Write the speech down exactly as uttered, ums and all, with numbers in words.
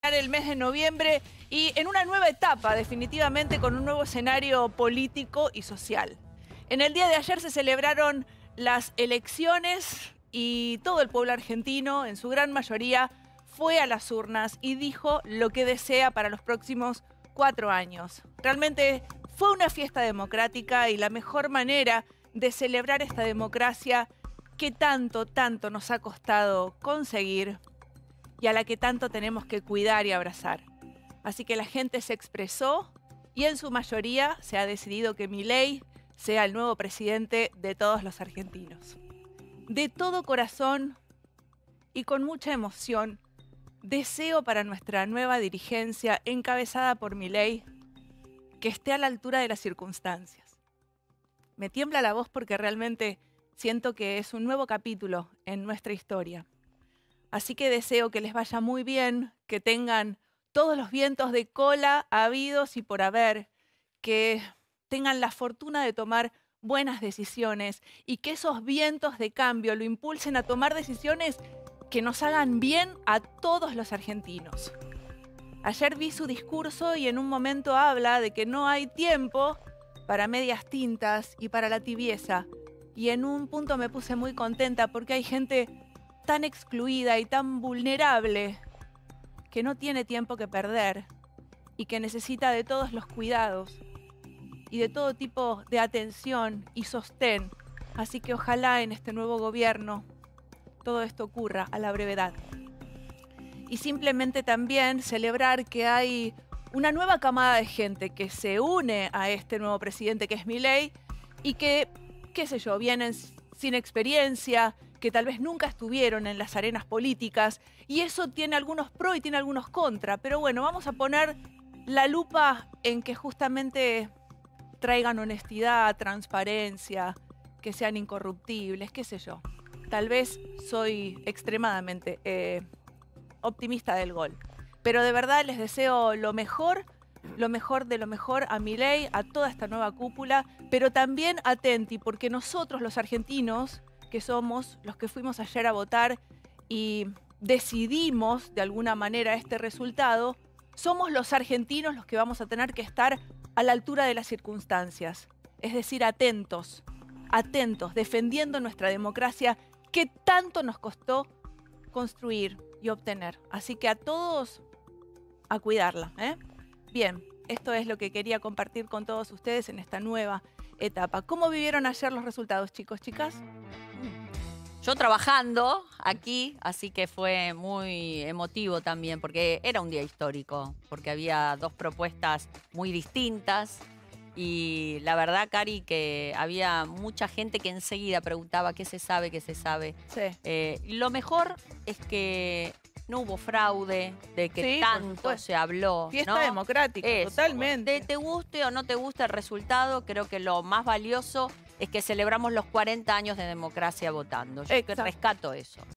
El mes de noviembre y en una nueva etapa, definitivamente, con un nuevo escenario político y social. En el día de ayer se celebraron las elecciones y todo el pueblo argentino, en su gran mayoría, fue a las urnas y dijo lo que desea para los próximos cuatro años. Realmente fue una fiesta democrática y la mejor manera de celebrar esta democracia que tanto, tanto nos ha costado conseguir y a la que tanto tenemos que cuidar y abrazar. Así que la gente se expresó y en su mayoría se ha decidido que Milei sea el nuevo presidente de todos los argentinos. De todo corazón y con mucha emoción, deseo para nuestra nueva dirigencia encabezada por Milei que esté a la altura de las circunstancias. Me tiembla la voz porque realmente siento que es un nuevo capítulo en nuestra historia. Así que deseo que les vaya muy bien, que tengan todos los vientos de cola habidos y por haber, que tengan la fortuna de tomar buenas decisiones y que esos vientos de cambio lo impulsen a tomar decisiones que nos hagan bien a todos los argentinos. Ayer vi su discurso y en un momento habla de que no hay tiempo para medias tintas y para la tibieza. Y en un punto me puse muy contenta porque hay gente tan excluida y tan vulnerable que no tiene tiempo que perder y que necesita de todos los cuidados y de todo tipo de atención y sostén. Así que ojalá en este nuevo gobierno todo esto ocurra a la brevedad. Y simplemente también celebrar que hay una nueva camada de gente que se une a este nuevo presidente que es Milei y que, qué sé yo, vienen sin experiencia, que tal vez nunca estuvieron en las arenas políticas, y eso tiene algunos pro y tiene algunos contra. Pero bueno, vamos a poner la lupa en que justamente traigan honestidad, transparencia, que sean incorruptibles, qué sé yo. Tal vez soy extremadamente eh, optimista del gol. Pero de verdad les deseo lo mejor, lo mejor de lo mejor a Milei, a toda esta nueva cúpula, pero también atenti, porque nosotros los argentinos, que somos los que fuimos ayer a votar y decidimos de alguna manera este resultado, somos los argentinos los que vamos a tener que estar a la altura de las circunstancias. Es decir, atentos, atentos, defendiendo nuestra democracia que tanto nos costó construir y obtener. Así que a todos a cuidarla, ¿eh? Bien, esto es lo que quería compartir con todos ustedes en esta nueva etapa. ¿Cómo vivieron ayer los resultados, chicos, chicas? Yo trabajando aquí, así que fue muy emotivo también, porque era un día histórico, porque había dos propuestas muy distintas y la verdad, Cari, que había mucha gente que enseguida preguntaba qué se sabe, qué se sabe. Sí. Eh, lo mejor es que no hubo fraude, de que Sí, tanto se habló. Fiesta ¿no? democrática, Eso. totalmente. De, te guste o no te guste el resultado, creo que lo más valioso es que celebramos los cuarenta años de democracia votando. Yo Exacto. rescato eso.